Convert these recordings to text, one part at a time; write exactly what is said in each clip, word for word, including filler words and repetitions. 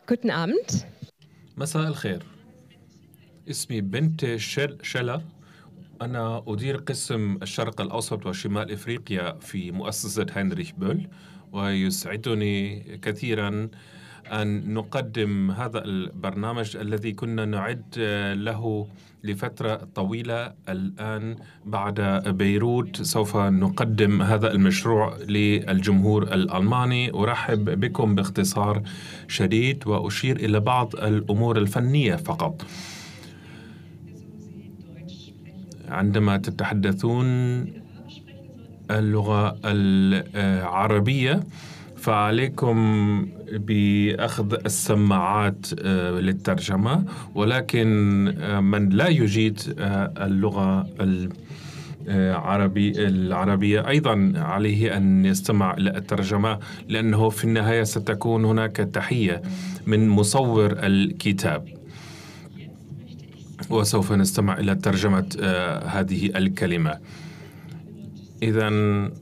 Guten Abend. مساء الخير. اسمي بنت شل شلا. أنا أدير قسم الشرق الأوسط وشمال إفريقيا في مؤسسة هاينريش بول، ويسعدني كثيرا أن نقدم هذا البرنامج الذي كنا نعد له لفترة طويلة. الآن بعد بيروت سوف نقدم هذا المشروع للجمهور الألماني. أرحب بكم باختصار شديد وأشير إلى بعض الأمور الفنية فقط. عندما تتحدثون اللغة العربية فعليكم بأخذ السماعات للترجمة، ولكن من لا يجيد اللغة العربي العربية أيضا عليه أن يستمع إلى الترجمة، لأنه في النهاية ستكون هناك تحية من مصور الكتاب، وسوف نستمع إلى ترجمة آه هذه الكلمة. إذن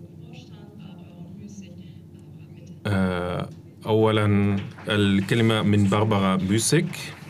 آه أولا الكلمة من باربارا بوسيك.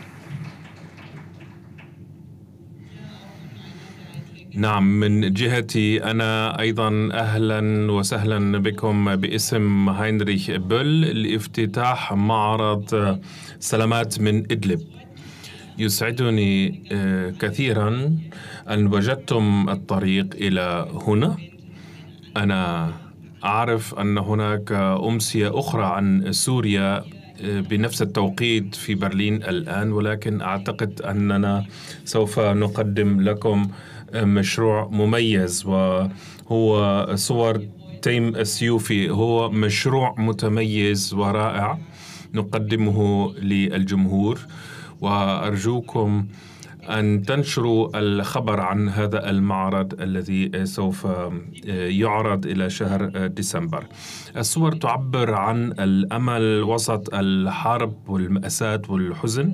نعم، من جهتي أنا أيضا أهلا وسهلا بكم باسم هاينريش بول لافتتاح معرض سلامات من إدلب. يسعدني كثيرا أن وجدتم الطريق إلى هنا. أنا أعرف أن هناك أمسية أخرى عن سوريا بنفس التوقيت في برلين الآن، ولكن أعتقد أننا سوف نقدم لكم مشروع مميز، وهو صور تيم السيوفي. هو مشروع متميز ورائع نقدمه للجمهور، وأرجوكم أن تنشروا الخبر عن هذا المعرض الذي سوف يعرض إلى شهر ديسمبر. الصور تعبر عن الأمل وسط الحرب والمأساة والحزن،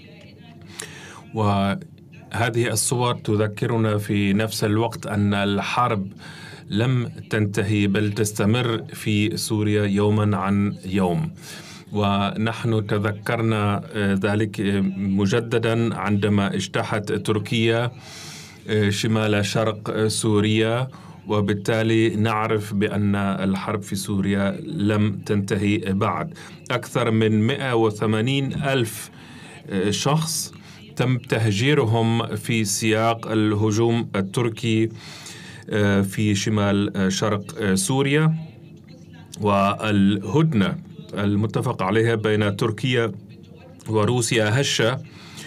وهذه الصور تذكرنا في نفس الوقت أن الحرب لم تنتهي بل تستمر في سوريا يوما عن يوم، ونحن تذكرنا ذلك مجددا عندما اجتاحت تركيا شمال شرق سوريا، وبالتالي نعرف بأن الحرب في سوريا لم تنتهي بعد. أكثر من مئة وثمانين ألف شخص تم تهجيرهم في سياق الهجوم التركي في شمال شرق سوريا، والهدنة المتفق عليها بين تركيا وروسيا هشة،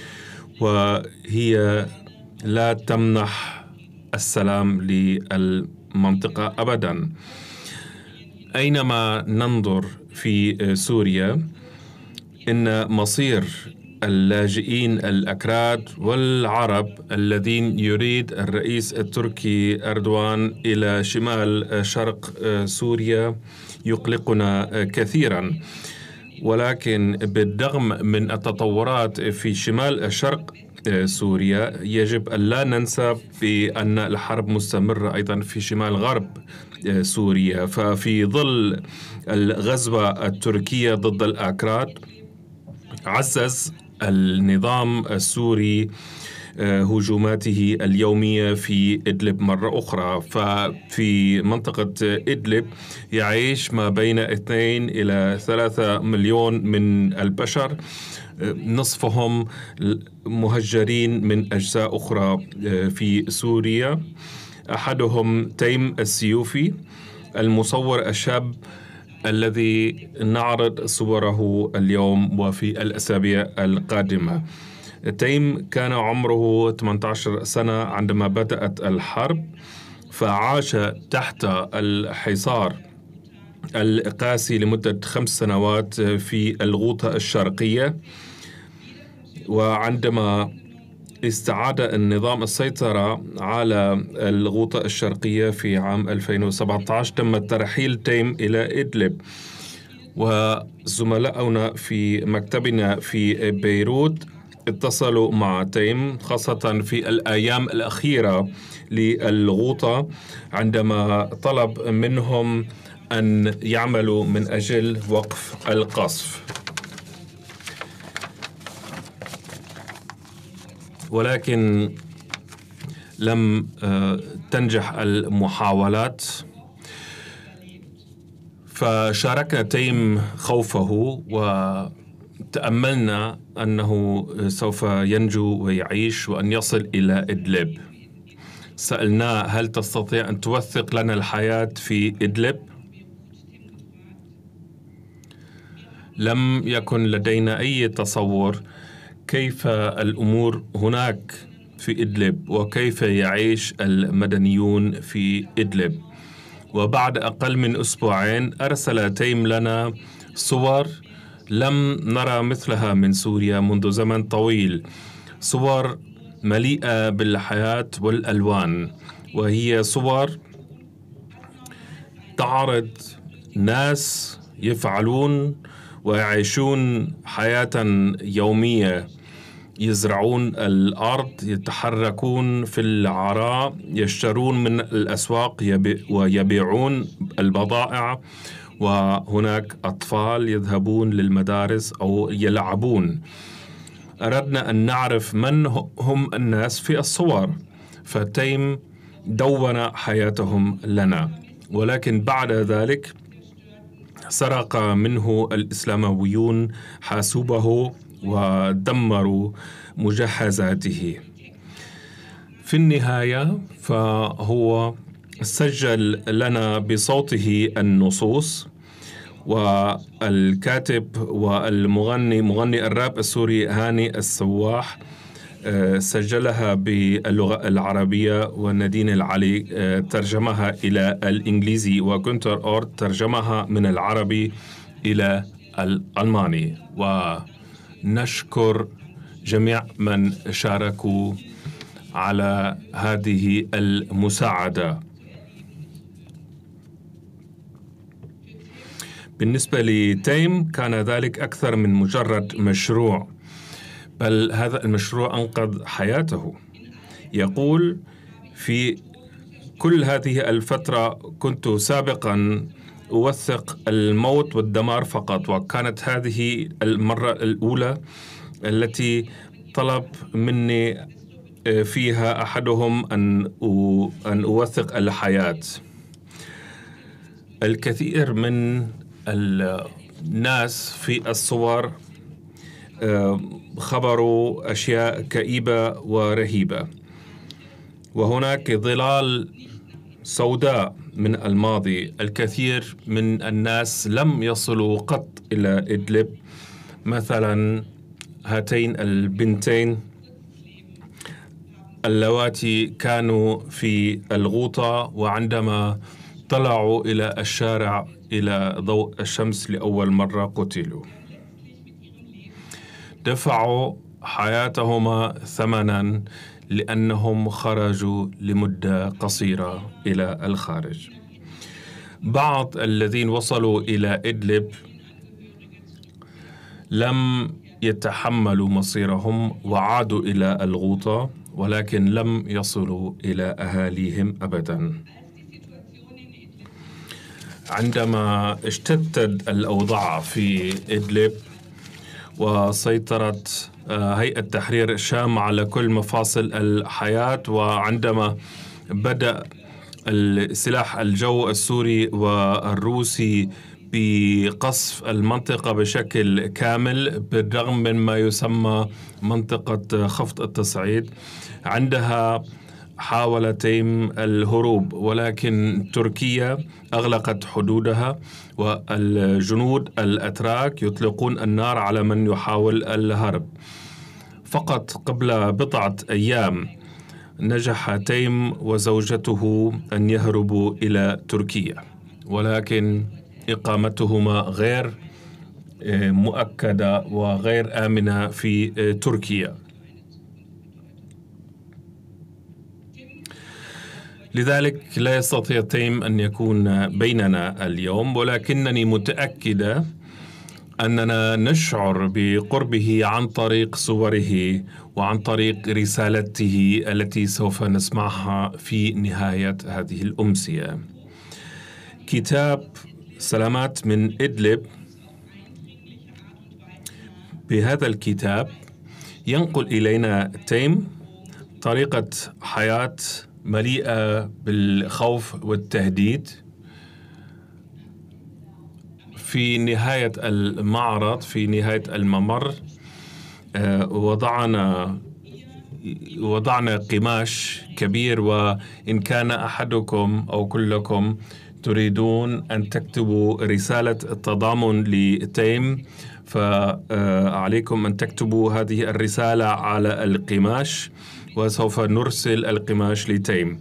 وهي لا تمنح السلام للمنطقة أبدا. أينما ننظر في سوريا إن مصير اللاجئين الأكراد والعرب الذين يريد الرئيس التركي أردوغان إلى شمال شرق سوريا يقلقنا كثيرا، ولكن بالرغم من التطورات في شمال الشرق سوريا يجب أن لا ننسى بأن الحرب مستمرة أيضا في شمال غرب سوريا. ففي ظل الغزوة التركية ضد الأكراد عزز النظام السوري هجوماته اليومية في إدلب مرة أخرى. ففي منطقة إدلب يعيش ما بين اثنين إلى ثلاثة مليون من البشر، نصفهم مهجرين من أجزاء أخرى في سوريا. أحدهم تيم السيوفي، المصور الشاب الذي نعرض صوره اليوم وفي الأسابيع القادمة. تيم كان عمره ثمانية عشر سنة عندما بدأت الحرب، فعاش تحت الحصار القاسي لمدة خمس سنوات في الغوطة الشرقية، وعندما استعاد النظام السيطرة على الغوطة الشرقية في عام ألفين وسبعة عشر تم ترحيل تيم إلى إدلب. وزملاؤنا في مكتبنا في بيروت اتصلوا مع تيم خاصة في الأيام الأخيرة للغوطة، عندما طلب منهم أن يعملوا من أجل وقف القصف. ولكن لم تنجح المحاولات. فشاركنا تيم خوفه وتأملنا أنه سوف ينجو ويعيش وأن يصل إلى إدلب. سألناه: هل تستطيع أن توثق لنا الحياة في إدلب؟ لم يكن لدينا أي تصور كيف الأمور هناك في إدلب وكيف يعيش المدنيون في إدلب. وبعد أقل من أسبوعين أرسل تيم لنا صور لم نرى مثلها من سوريا منذ زمن طويل، صور مليئة بالحياة والألوان، وهي صور تعرض ناس يفعلون ويعيشون حياة يومية، يزرعون الأرض، يتحركون في العراء، يشترون من الأسواق ويبيعون البضائع، وهناك أطفال يذهبون للمدارس أو يلعبون. أردنا أن نعرف من هم الناس في الصور، فتيم دون حياتهم لنا. ولكن بعد ذلك سرق منه الإسلامويون حاسوبه ودمروا مجهزاته. في النهاية فهو سجل لنا بصوته النصوص، والكاتب والمغني مغني الراب السوري هاني السواح سجلها باللغة العربية، ونادين العلي ترجمها إلى الإنجليزي، وكنتر أورد ترجمها من العربي إلى الألماني. ونشكر جميع من شاركوا على هذه المساعدة. بالنسبة لتيم كان ذلك أكثر من مجرد مشروع، بل هذا المشروع أنقذ حياته. يقول: في كل هذه الفترة كنت سابقا أوثق الموت والدمار فقط، وكانت هذه المرة الأولى التي طلب مني فيها أحدهم أن أن أوثق الحياة. الكثير من الناس في الصور خبروا أشياء كئيبة ورهيبة، وهناك ظلال سوداء من الماضي. الكثير من الناس لم يصلوا قط إلى إدلب، مثلا هاتين البنتين اللواتي كانوا في الغوطة، وعندما طلعوا إلى الشارع إلى ضوء الشمس لأول مرة قتلوا. دفعوا حياتهما ثمنا لأنهم خرجوا لمدة قصيرة إلى الخارج. بعض الذين وصلوا إلى إدلب لم يتحملوا مصيرهم وعادوا إلى الغوطة، ولكن لم يصلوا إلى أهاليهم أبدا. عندما اشتدت الأوضاع في إدلب وسيطرت هيئة تحرير الشام على كل مفاصل الحياة، وعندما بدأ السلاح الجو السوري والروسي بقصف المنطقة بشكل كامل بالرغم من ما يسمى منطقة خفض التصعيد، عندها حاول تيم الهروب، ولكن تركيا أغلقت حدودها، والجنود الأتراك يطلقون النار على من يحاول الهرب. فقط قبل بضعة أيام نجح تيم وزوجته أن يهربوا إلى تركيا، ولكن إقامتهما غير مؤكدة وغير آمنة في تركيا. لذلك لا يستطيع تيم أن يكون بيننا اليوم، ولكنني متأكدة أننا نشعر بقربه عن طريق صوره وعن طريق رسالته التي سوف نسمعها في نهاية هذه الأمسية. كتاب سلامات من إدلب، بهذا الكتاب ينقل إلينا تيم طريقة حياة مليئة بالخوف والتهديد. في نهاية المعرض، في نهاية الممر، وضعنا وضعنا قماش كبير، وإن كان أحدكم أو كلكم تريدون أن تكتبوا رسالة التضامن لتيم، فعليكم أن تكتبوا هذه الرسالة على القماش، وسوف نرسل القماش لتيم.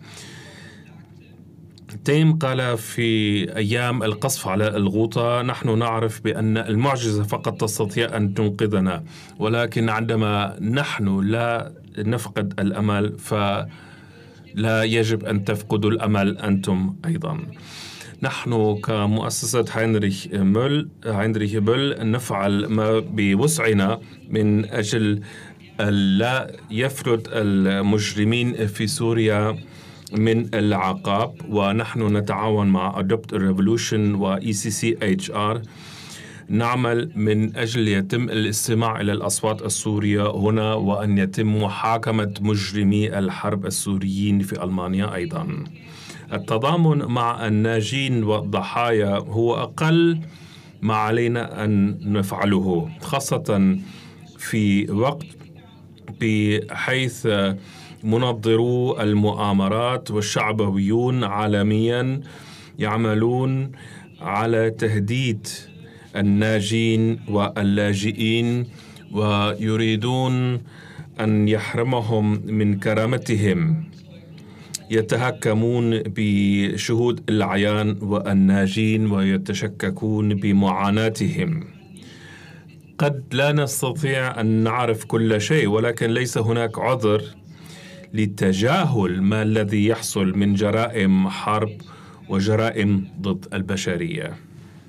تيم قال في أيام القصف على الغوطة: نحن نعرف بأن المعجزة فقط تستطيع أن تنقذنا، ولكن عندما نحن لا نفقد الأمل فلا يجب أن تفقدوا الأمل أنتم أيضا. نحن كمؤسسة هاينريش مول هاينريش بول نفعل ما بوسعنا من أجل لا يفلت المجرمين في سوريا من العقاب، ونحن نتعاون مع Adopt a Revolution و إي سي سي إتش آر. نعمل من أجل يتم الاستماع إلى الأصوات السورية هنا، وأن يتم محاكمة مجرمي الحرب السوريين في ألمانيا أيضا. التضامن مع الناجين والضحايا هو أقل ما علينا أن نفعله، خاصة في وقت بحيث منظرو المؤامرات والشعبويون عالميا يعملون على تهديد الناجين واللاجئين، ويريدون أن يحرمهم من كرامتهم. يتهكمون بشهود العيان والناجين ويتشككون بمعاناتهم. قد لا نستطيع أن نعرف كل شيء، ولكن ليس هناك عذر لتجاهل ما الذي يحصل من جرائم حرب وجرائم ضد البشرية.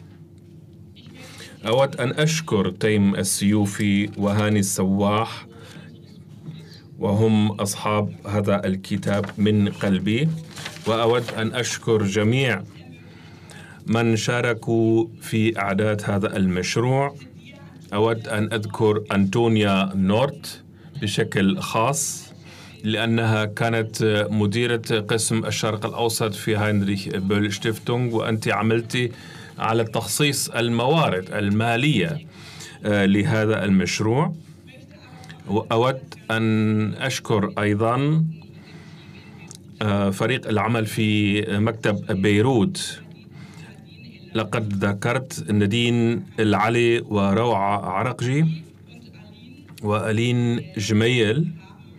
أود أن أشكر تيم السيوفي وهاني السواح، وهم أصحاب هذا الكتاب من قلبي، وأود أن أشكر جميع من شاركوا في إعداد هذا المشروع. أود أن أذكر أنطونيا نورت بشكل خاص، لأنها كانت مديرة قسم الشرق الأوسط في هاينريش بول شتيفتونغ، وأنت عملتي على تخصيص الموارد المالية لهذا المشروع. وأود أن أشكر أيضا فريق العمل في مكتب بيروت. لقد ذكرت نادين العلي وروعة عرقجي وألين جميل.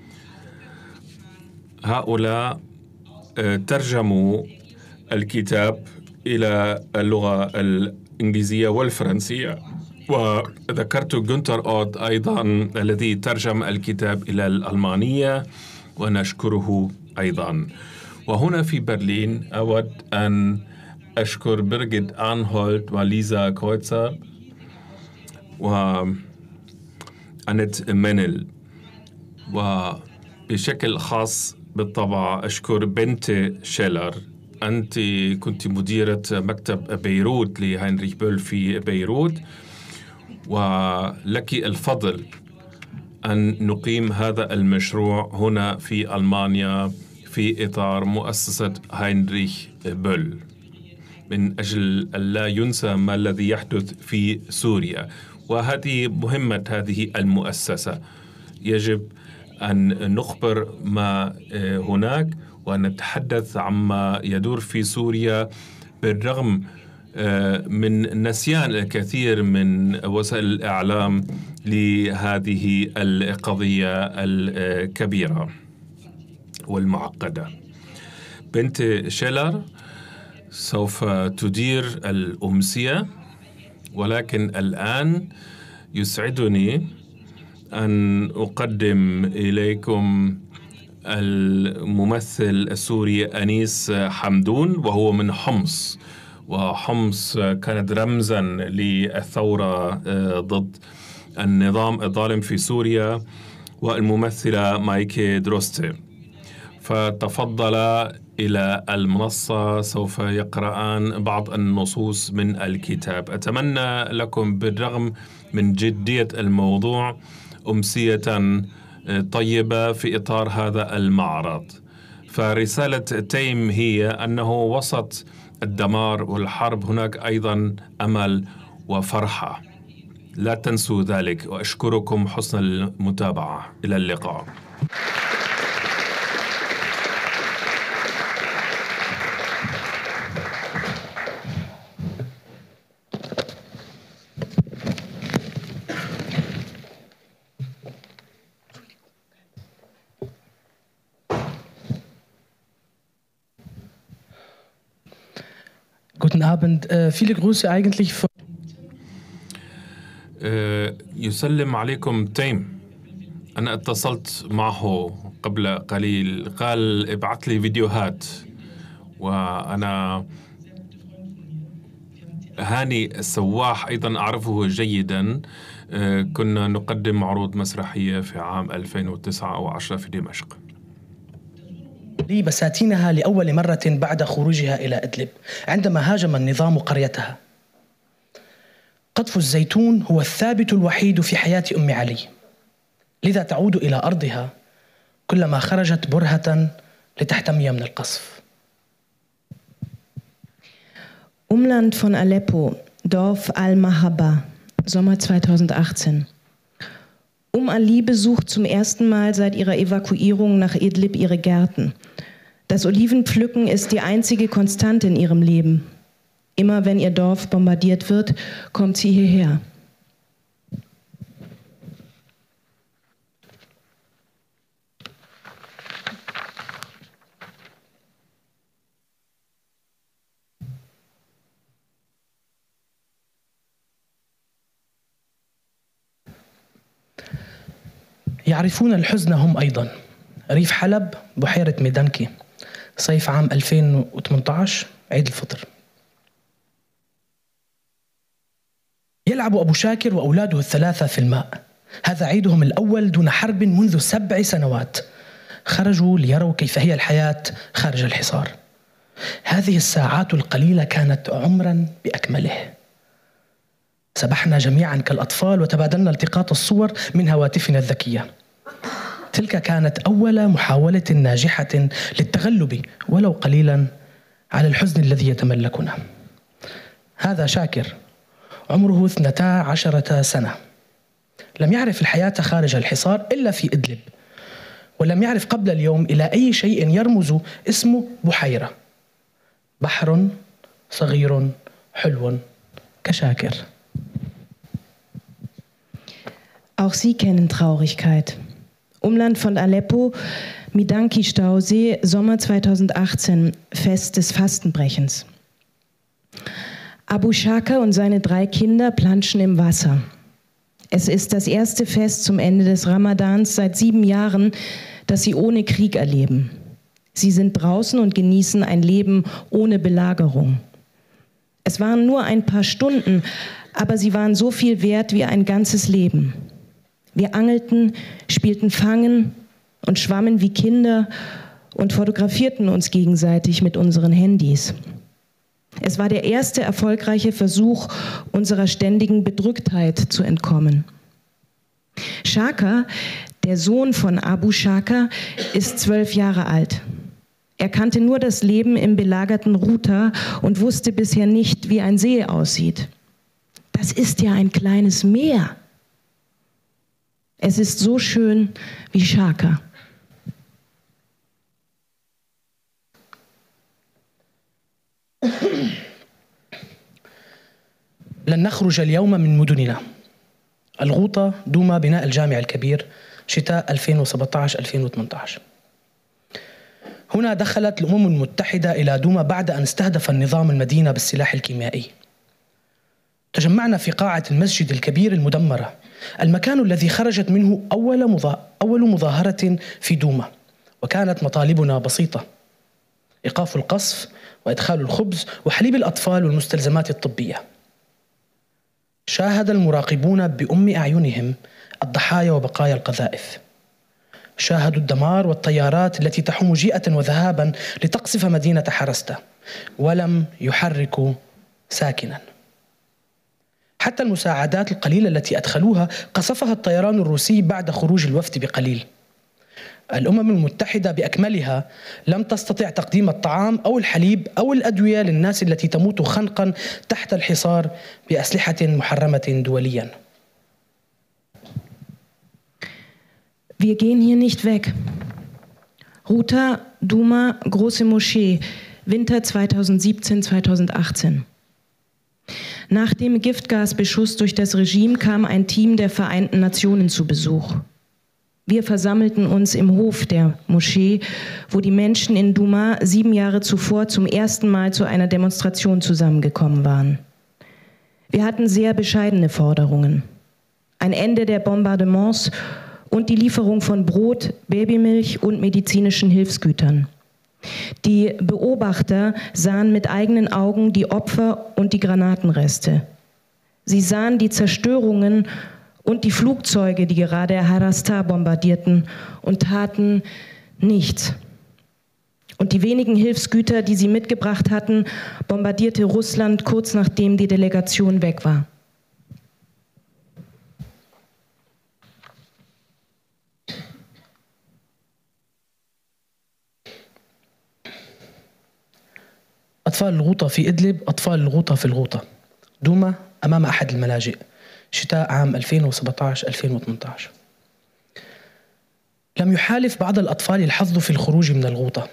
هؤلاء ترجموا الكتاب إلى اللغة الإنجليزية والفرنسية، وذكرت جونتر أود أيضا الذي ترجم الكتاب إلى الألمانية، ونشكره أيضا. وهنا في برلين أود أن أشكر برغيت أرنولد وليزا كرويتزر وأنت مينل، وبشكل خاص بالطبع أشكر بنت شيلر. أنت كنت مديرة مكتب بيروت لهاينريش بول في بيروت، ولك الفضل أن نقيم هذا المشروع هنا في ألمانيا في إطار مؤسسة هاينريش بول، من أجل ألا ينسى ما الذي يحدث في سوريا. وهذه مهمة هذه المؤسسة، يجب أن نخبر ما هناك ونتحدث عما يدور في سوريا، بالرغم من نسيان الكثير من وسائل الإعلام لهذه القضية الكبيرة والمعقدة. بنت شيلر سوف تدير الأمسية، ولكن الآن يسعدني أن أقدم إليكم الممثل السوري أنيس حمدون، وهو من حمص، وحمص كانت رمزا للثورة ضد النظام الظالم في سوريا، والممثلة مايكي دروستي. فتفضل إلى المنصة، سوف يقرآن بعض النصوص من الكتاب. أتمنى لكم بالرغم من جدية الموضوع أمسية طيبة في إطار هذا المعرض. فرسالة تيم هي أنه وسط الدمار والحرب هناك أيضا أمل وفرحة، لا تنسوا ذلك، وأشكركم حسن المتابعة. إلى اللقاء. Guten Abend. Viele Grüße eigentlich von يسلم عليكم تيم. أنا اتصلت معه قبل قليل، قال ابعث لي فيديوهات، وأنا هاني السواح أيضا أعرفه جيدا. كنا نقدم عروض مسرحية في عام ألفين وتسعة أو عشرة في دمشق. لي بساتينها لأول مرة بعد خروجها إلى إدلب عندما هاجم النظام قريتها. قطف الزيتون هو الثابت الوحيد في حياة أم علي، لذا تعود إلى أرضها كلما خرجت برهة لتحتمي من القصف. Umland von Aleppo, Dorf Al-Mahaba, Sommer zweitausendachtzehn. Um Ali besucht zum ersten Mal seit ihrer Evakuierung nach Idlib ihre Gärten. Das Olivenpflücken ist die einzige Konstante in ihrem Leben. Immer wenn ihr Dorf bombardiert wird, kommt sie hierher. يعرفون الحزن هم أيضا. ريف حلب، بحيرة ميدانكي، صيف عام ألفين وثمانية عشر، عيد الفطر. يلعب أبو شاكر وأولاده الثلاثة في الماء. هذا عيدهم الأول دون حرب منذ سبع سنوات. خرجوا ليروا كيف هي الحياة خارج الحصار. هذه الساعات القليلة كانت عمرا بأكمله. سبحنا جميعا كالأطفال وتبادلنا التقاط الصور من هواتفنا الذكية. تلك كانت أول محاولة ناجحة للتغلب ولو قليلا على الحزن الذي يتملكنا. هذا شاكر عمره اثنتا عشرة سنة، لم يعرف الحياة خارج الحصار إلا في إدلب، ولم يعرف قبل اليوم إلى أي شيء يرمز اسمه بحيرة. بحر صغير حلو كشاكر. Auch sie kennen Traurigkeit. Umland von Aleppo, Midanki-Stausee, Sommer zweitausendachtzehn, Fest des Fastenbrechens. Abu Shaka und seine drei Kinder planschen im Wasser. Es ist das erste Fest zum Ende des Ramadans seit sieben Jahren, das sie ohne Krieg erleben. Sie sind draußen und genießen ein Leben ohne Belagerung. Es waren nur ein paar Stunden, aber sie waren so viel wert wie ein ganzes Leben. Wir angelten, spielten Fangen und schwammen wie Kinder und fotografierten uns gegenseitig mit unseren Handys. Es war der erste erfolgreiche Versuch, unserer ständigen Bedrücktheit zu entkommen. Shaka, der Sohn von Abu Shaka, ist zwölf Jahre alt. Er kannte nur das Leben im belagerten Ruta und wusste bisher nicht, wie ein See aussieht. Das ist ja ein kleines Meer. Es ist so schön wie Shaka. لن نخرج اليوم من مدننا. الغوطة، دوما، بناء الجامع الكبير، شتاء ألفين وسبعة عشر ألفين وثمانية عشر. هنا دخلت الأمم المتحدة إلى دوما بعد أن استهدف النظام المدينة بالسلاح الكيميائي. تجمعنا في قاعة المسجد الكبير المدمرة، المكان الذي خرجت منه أول, مظا... أول مظاهرة في دوما، وكانت مطالبنا بسيطة: إيقاف القصف وإدخال الخبز وحليب الأطفال والمستلزمات الطبية. شاهد المراقبون بأم أعينهم الضحايا وبقايا القذائف. شاهدوا الدمار والطيارات التي تحوم جيئة وذهابا لتقصف مدينة حرستا، ولم يحركوا ساكنا. حتى المساعدات القليلة التي أدخلوها قصفها الطيران الروسي بعد خروج الوفد بقليل. الأمم المتحدة بأكملها لم تستطع تقديم الطعام أو الحليب أو الأدوية للناس التي تموت خنقا تحت الحصار بأسلحة محرمة دوليا. Wir gehen hier nicht weg. Ruta, Duma, Große Moschee, Winter zweitausendsiebzehn zweitausendachtzehn. Nach dem Giftgasbeschuss durch das Regime kam ein Team der Vereinten Nationen zu Besuch. Wir versammelten uns im Hof der Moschee, wo die Menschen in Duma sieben Jahre zuvor zum ersten Mal zu einer Demonstration zusammengekommen waren. Wir hatten sehr bescheidene Forderungen. Ein Ende der Bombardements und die Lieferung von Brot, Babymilch und medizinischen Hilfsgütern. Die Beobachter sahen mit eigenen Augen die Opfer und die Granatenreste. Sie sahen die Zerstörungen und die Flugzeuge, die gerade Harastar bombardierten, und taten nichts. Und die wenigen Hilfsgüter, die sie mitgebracht hatten, bombardierte Russland kurz nachdem die Delegation weg war. أطفال الغوطة في إدلب، أطفال الغوطة في الغوطة. دوما أمام أحد الملاجئ، شتاء عام ألفين وسبعة عشر ألفين وثمانية عشر. لم يحالف بعض الأطفال الحظ في الخروج من الغوطة.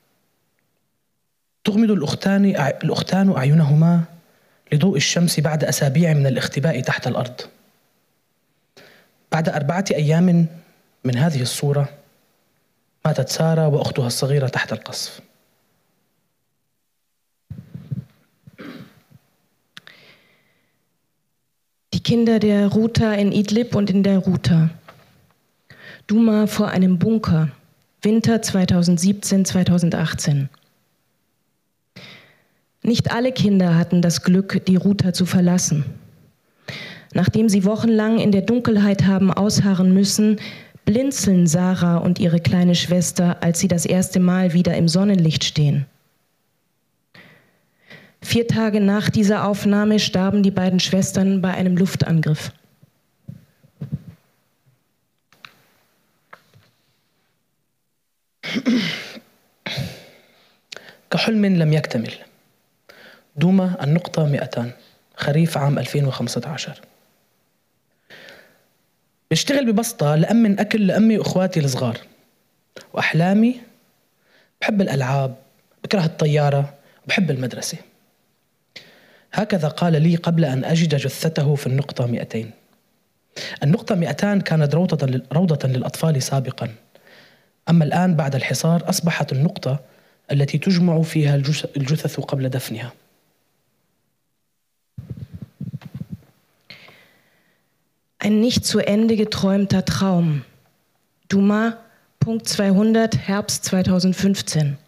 تغمض الأختان الأختان أعينهما لضوء الشمس بعد أسابيع من الاختباء تحت الأرض. بعد أربعة أيام من هذه الصورة ماتت سارة وأختها الصغيرة تحت القصف. Die Kinder der Ruta in Idlib und in der Ruta. Duma vor einem Bunker, Winter zweitausendsiebzehn zweitausendachtzehn. Nicht alle Kinder hatten das Glück, die Ruta zu verlassen. Nachdem sie wochenlang in der Dunkelheit haben ausharren müssen, blinzeln Sarah und ihre kleine Schwester, als sie das erste Mal wieder im Sonnenlicht stehen. Vier Tage nach dieser Aufnahme starben die beiden Schwestern bei einem Luftangriff. كحلم لم يكتمل. دوما النقطة مئتان، خريف عام ألفين وخمسة عشر. بشتغل ببسطة لأمن أكل لأمي وإخواتي الصغار. وأحلامي بحب الألعاب، بكره الطيارة، وبحب المدرسة. هكذا قال لي قبل أن أجد جثته في النقطة مئتين. النقطة مئتان كانت روضة روضة للأطفال سابقا، أما الآن بعد الحصار أصبحت النقطة التي تجمع فيها الجثث قبل دفنها. Ein nicht zu Ende geträumter Traum. Duma, Punkt zweihundert, Herbst zweitausendfünfzehn.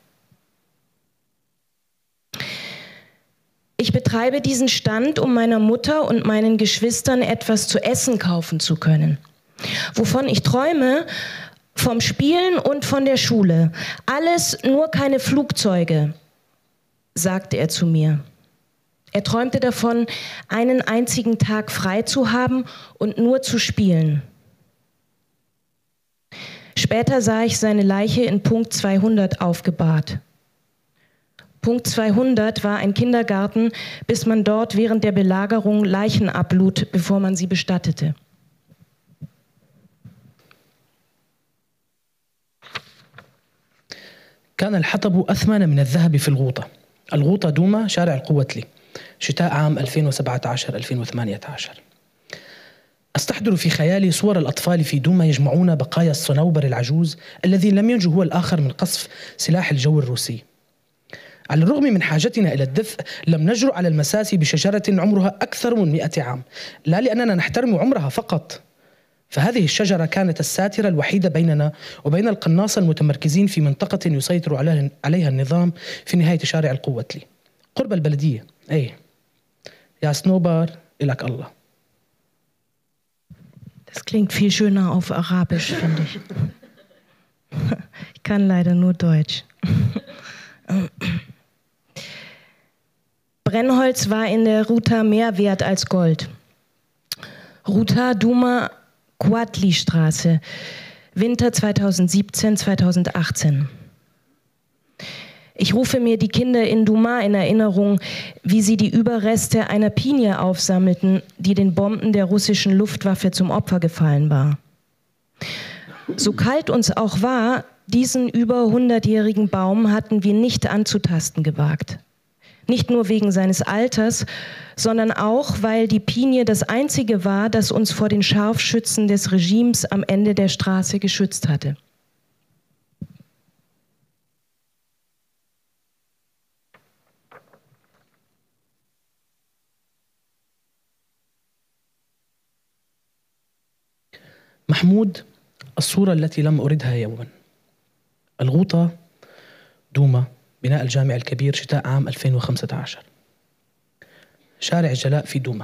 Ich betreibe diesen Stand, um meiner Mutter und meinen Geschwistern etwas zu essen kaufen zu können. Wovon ich träume? Vom Spielen und von der Schule. Alles, nur keine Flugzeuge, sagte er zu mir. Er träumte davon, einen einzigen Tag frei zu haben und nur zu spielen. Später sah ich seine Leiche in Punkt zweihundert aufgebahrt. Punkt zweihundert war ein Kindergarten, bis man dort während der Belagerung Leichen ablud, bevor man sie bestattete. كان الحطب أثمن من الذهب في الغوطة. الغوطة دوما شارع القوتلي، شتاء عام ألفين وسبعة عشر ألفين وثمانية عشر. أستحضر في خيالي صور الأطفال في دوما يجمعون بقايا الصنوبر العجوز الذي لم ينجو هو الآخر من قصف سلاح الجو الروسي. على الرغم من حاجتنا إلى الدفء لم نجرؤ على المساس بشجرة عمرها أكثر من مئة عام، لا لأننا نحترم عمرها فقط، فهذه الشجرة كانت الساترة الوحيدة بيننا وبين القناصة المتمركزين في منطقة يسيطر عليها النظام في نهاية شارع القوتلي قرب البلدية. أي يا سنوبر إلك الله. Das klingt viel schöner auf Arabisch, finde ich. Ich kann leider nur Deutsch. Brennholz war in der Ruta mehr wert als Gold. Ruta, Duma, Quatli-Straße, Winter zweitausendsiebzehn, zweitausendachtzehn. Ich rufe mir die Kinder in Douma in Erinnerung, wie sie die Überreste einer Pinie aufsammelten, die den Bomben der russischen Luftwaffe zum Opfer gefallen war. So kalt uns auch war, diesen über hundertjährigen Baum hatten wir nicht anzutasten gewagt. Nicht nur wegen seines Alters, sondern auch, weil die Pinie das einzige war, das uns vor den Scharfschützen des Regimes am Ende der Straße geschützt hatte. محمود، الصورة التي لم أردها يوما. الغوطة، دوما، بناء الجامع الكبير، شتاء عام ألفين وخمسة عشر. شارع الجلاء في دوما.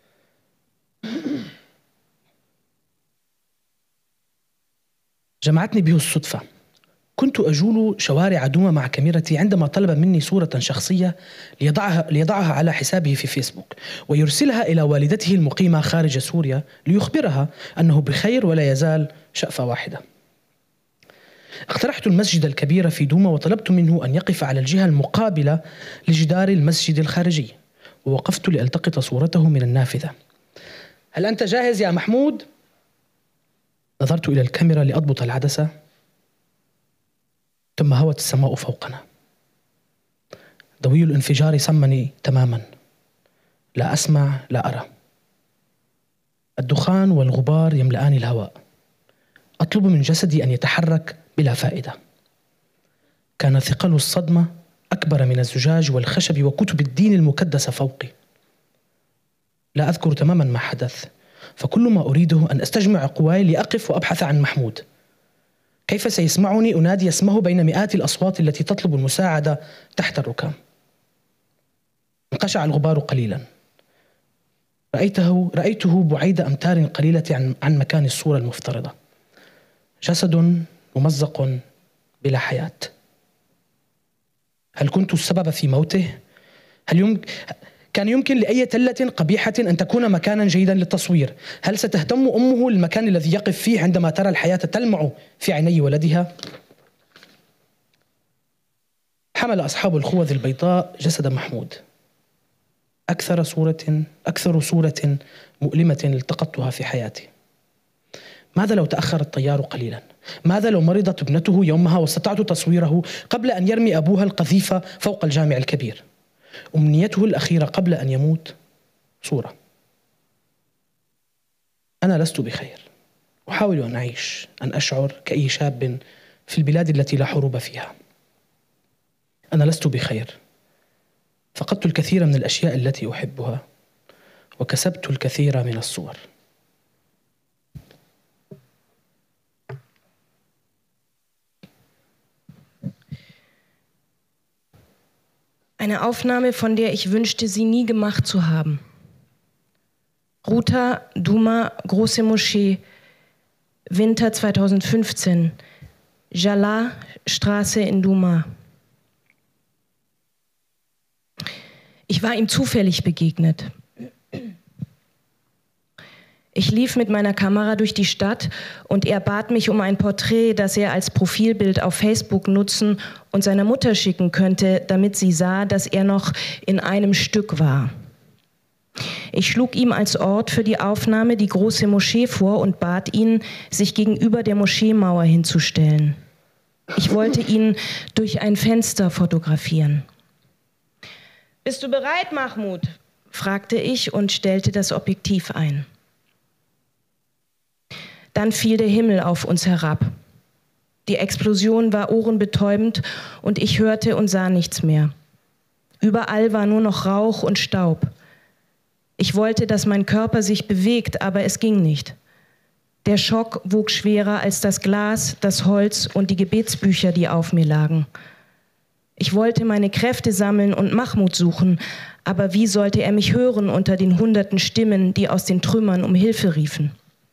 جمعتني به الصدفة. كنت أجول شوارع دوما مع كاميرتي عندما طلب مني صورة شخصية ليضعها, ليضعها على حسابه في فيسبوك ويرسلها إلى والدته المقيمة خارج سوريا ليخبرها أنه بخير ولا يزال شأفة واحدة. اقترحت المسجد الكبير في دوما وطلبت منه أن يقف على الجهة المقابلة لجدار المسجد الخارجي، ووقفت لألتقط صورته من النافذة. هل أنت جاهز يا محمود؟ نظرت إلى الكاميرا لأضبط العدسة، ثم هوت السماء فوقنا. ضوي الانفجار صمني تماما، لا أسمع لا أرى. الدخان والغبار يملآن الهواء. أطلب من جسدي أن يتحرك بلا فائدة. كان ثقل الصدمة أكبر من الزجاج والخشب وكتب الدين المكدسة فوقي. لا أذكر تماما ما حدث، فكل ما أريده أن أستجمع قواي لأقف وأبحث عن محمود. كيف سيسمعني أنادي اسمه بين مئات الأصوات التي تطلب المساعدة تحت الركام؟ انقشع الغبار قليلا. رأيته رأيته بعيد أمتار قليلة عن عن مكان الصورة المفترضة. جسد ممزق بلا حياة. هل كنت السبب في موته؟ هل يمكن كان يمكن لأي تلة قبيحة أن تكون مكانا جيدا للتصوير؟ هل ستهتم أمه المكان الذي يقف فيه عندما ترى الحياة تلمع في عيني ولدها؟ حمل أصحاب الخوذ البيضاء جسد محمود. أكثر صورة أكثر صورة مؤلمة التقطتها في حياتي. ماذا لو تأخر الطيار قليلا؟ ماذا لو مرضت ابنته يومها واستطعت تصويره قبل أن يرمي أبوها القذيفة فوق الجامع الكبير؟ أمنيته الأخيرة قبل أن يموت صورة. أنا لست بخير. أحاول أن أعيش، أن أشعر كأي شاب في البلاد التي لا حروب فيها. أنا لست بخير. فقدت الكثير من الأشياء التي أحبها وكسبت الكثير من الصور. Eine Aufnahme, von der ich wünschte, sie nie gemacht zu haben. Ghouta, Douma, Große Moschee, Winter zweitausendfünfzehn, Jala, Straße in Douma. Ich war ihm zufällig begegnet. Ich lief mit meiner Kamera durch die Stadt und er bat mich um ein Porträt, das er als Profilbild auf Facebook nutzen und seiner Mutter schicken könnte, damit sie sah, dass er noch in einem Stück war. Ich schlug ihm als Ort für die Aufnahme die Große Moschee vor und bat ihn, sich gegenüber der Moscheemauer hinzustellen. Ich wollte ihn durch ein Fenster fotografieren. »Bist du bereit, Mahmoud?« fragte ich und stellte das Objektiv ein. Dann fiel der Himmel auf uns herab. Die Explosion war ohrenbetäubend und ich hörte und sah nichts mehr. Überall war nur noch Rauch und Staub. Ich wollte, dass mein Körper sich bewegt, aber es ging nicht. Der Schock wog schwerer als das Glas, das Holz und die Gebetsbücher, die auf mir lagen. Ich wollte meine Kräfte sammeln und Mahmoud suchen, aber wie sollte er mich hören unter den hunderten Stimmen, die aus den Trümmern um Hilfe riefen?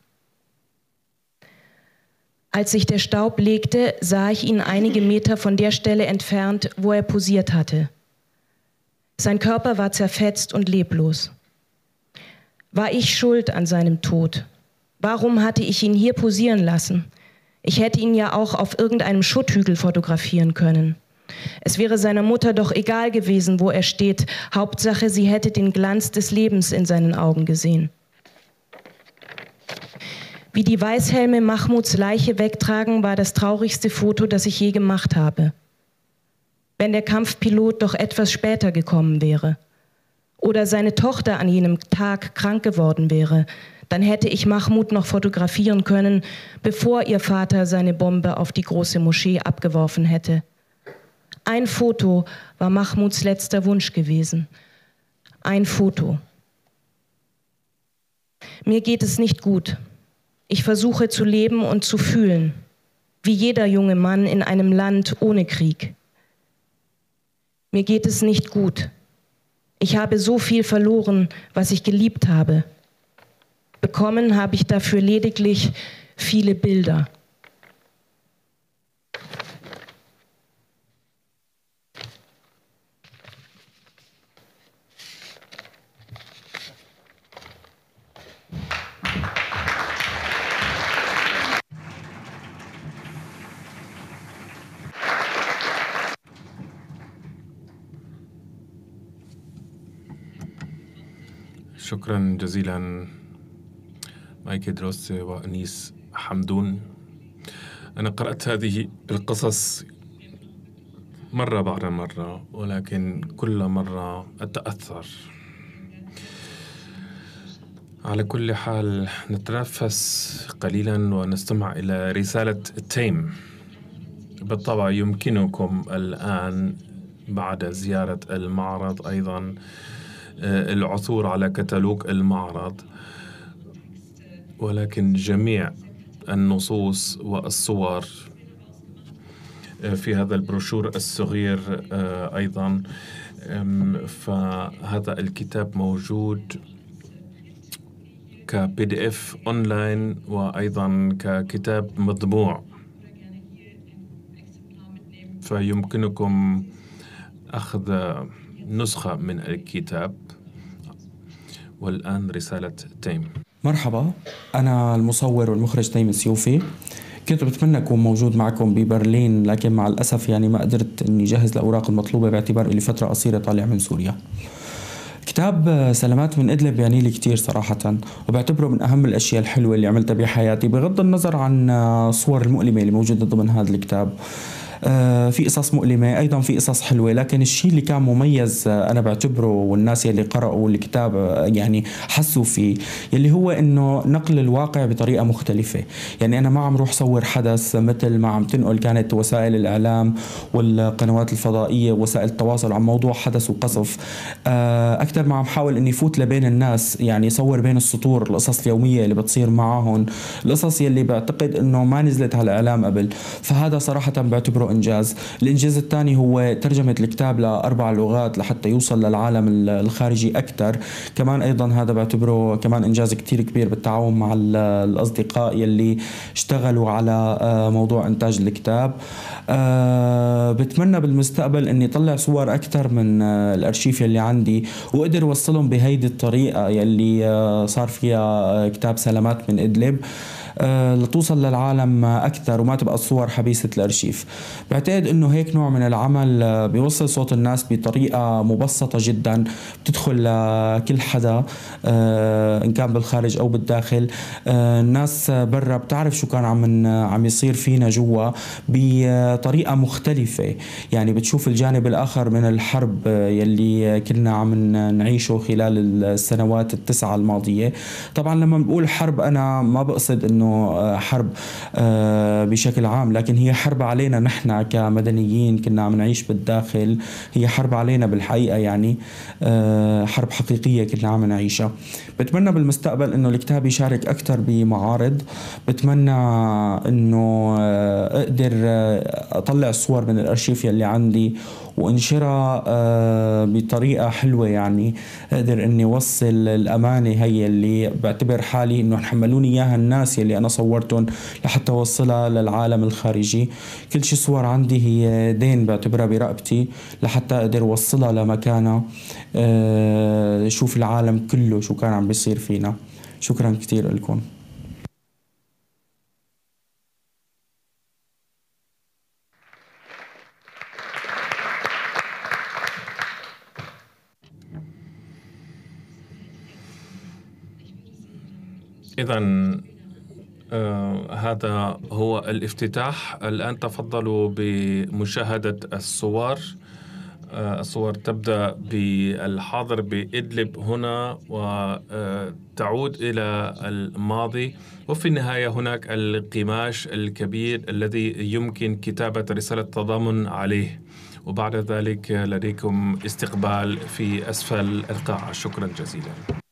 Als sich der Staub legte, sah ich ihn einige Meter von der Stelle entfernt, wo er posiert hatte. Sein Körper war zerfetzt und leblos. War ich schuld an seinem Tod? Warum hatte ich ihn hier posieren lassen? Ich hätte ihn ja auch auf irgendeinem Schutthügel fotografieren können. Es wäre seiner Mutter doch egal gewesen, wo er steht. Hauptsache, sie hätte den Glanz des Lebens in seinen Augen gesehen. Wie die Weißhelme Mahmuds Leiche wegtragen, war das traurigste Foto, das ich je gemacht habe. Wenn der Kampfpilot doch etwas später gekommen wäre oder seine Tochter an jenem Tag krank geworden wäre, dann hätte ich Mahmud noch fotografieren können, bevor ihr Vater seine Bombe auf die große Moschee abgeworfen hätte. Ein Foto war Mahmuds letzter Wunsch gewesen. Ein Foto. Mir geht es nicht gut. Ich versuche zu leben und zu fühlen, wie jeder junge Mann in einem Land ohne Krieg. Mir geht es nicht gut. Ich habe so viel verloren, was ich geliebt habe. Bekommen habe ich dafür lediglich viele Bilder. شكرا جزيلا مايكي دروسي وأنيس حمدون. أنا قرأت هذه القصص مرة بعد مرة، ولكن كل مرة أتأثر. على كل حال نتنفس قليلا ونستمع إلى رسالة تيم. بالطبع يمكنكم الآن بعد زيارة المعرض أيضا العثور على كتالوج المعرض، ولكن جميع النصوص والصور في هذا البروشور الصغير أيضا. فهذا الكتاب موجود كبي دي اف اونلاين وأيضا ككتاب مطبوع، فيمكنكم أخذ نسخة من الكتاب. والآن رسالة تيم. مرحبا، أنا المصور والمخرج تيم السيوفي. كنت بتمنى أكون موجود معكم ببرلين، لكن مع الأسف يعني ما قدرت أني جهز الأوراق المطلوبة باعتبار إلي فترة قصيرة طالع من سوريا. كتاب سلامات من إدلب يعني لي كتير صراحة، وبعتبره من أهم الأشياء الحلوة اللي عملتها بحياتي بغض النظر عن الصور المؤلمة اللي موجودة ضمن هذا الكتاب. آه في قصص مؤلمة، أيضا في قصص حلوة، لكن الشيء اللي كان مميز آه أنا بعتبره والناس اللي قرأوا الكتاب آه يعني حسوا فيه، يلي هو إنه نقل الواقع بطريقة مختلفة. يعني أنا ما عم روح صور حدث مثل ما عم تنقل كانت وسائل الإعلام والقنوات الفضائية ووسائل التواصل عن موضوع حدث وقصف. آه أكثر ما عم حاول إني فوت لبين الناس، يعني صور بين السطور القصص اليومية اللي بتصير معهم، القصص يلي بعتقد إنه ما نزلت على الإعلام قبل. فهذا صراحة بعتبره إنجاز. الإنجاز الثاني هو ترجمة الكتاب لأربع لغات لحتى يوصل للعالم الخارجي أكثر. كمان أيضا هذا بعتبره كمان إنجاز كتير كبير بالتعاون مع الأصدقاء يلي اشتغلوا على موضوع إنتاج الكتاب. أه بتمنى بالمستقبل إني طلع صور أكثر من الأرشيف يلي عندي وقدر وصلهم بهيدي الطريقة يلي صار فيها كتاب سلامات من إدلب، أه لتوصل للعالم أكثر وما تبقى الصور حبيسة الأرشيف. بعتقد إنه هيك نوع من العمل بيوصل صوت الناس بطريقة مبسطة جدا، بتدخل لكل حدا أه إن كان بالخارج أو بالداخل. أه الناس برا بتعرف شو كان عم عم يصير فينا جوا بطريقة مختلفة، يعني بتشوف الجانب الآخر من الحرب يلي كنا عم نعيشه خلال السنوات التسعة الماضية. طبعا لما بقول حرب أنا ما بقصد إنه حرب بشكل عام، لكن هي حرب علينا نحن كمدنيين كنا عم نعيش بالداخل، هي حرب علينا بالحقيقة، يعني حرب حقيقية كنا عم نعيشها. بتمنى بالمستقبل إنه الكتاب يشارك أكثر بمعارض، بتمنى إنه أقدر أطلع الصور من الأرشيف يلي عندي وانشرها بطريقة حلوة، يعني أقدر إني وصل الأمانة هي اللي بعتبر حالي إنه حملوني إياها الناس يلي أنا صورتهم لحتى أوصلها للعالم الخارجي. كل شي صور عندي هي دين بعتبرها برقبتي لحتى أقدر أوصلها لمكانها، شوف العالم كله شو كان عم بيصير فينا. شكرا كتير لكم. إذن آه هذا هو الافتتاح. الآن تفضلوا بمشاهدة الصور. آه الصور تبدأ بالحاضر بإدلب هنا وتعود إلى الماضي، وفي النهاية هناك القماش الكبير الذي يمكن كتابة رسالة تضامن عليه، وبعد ذلك لديكم استقبال في أسفل القاعة. شكرا جزيلا.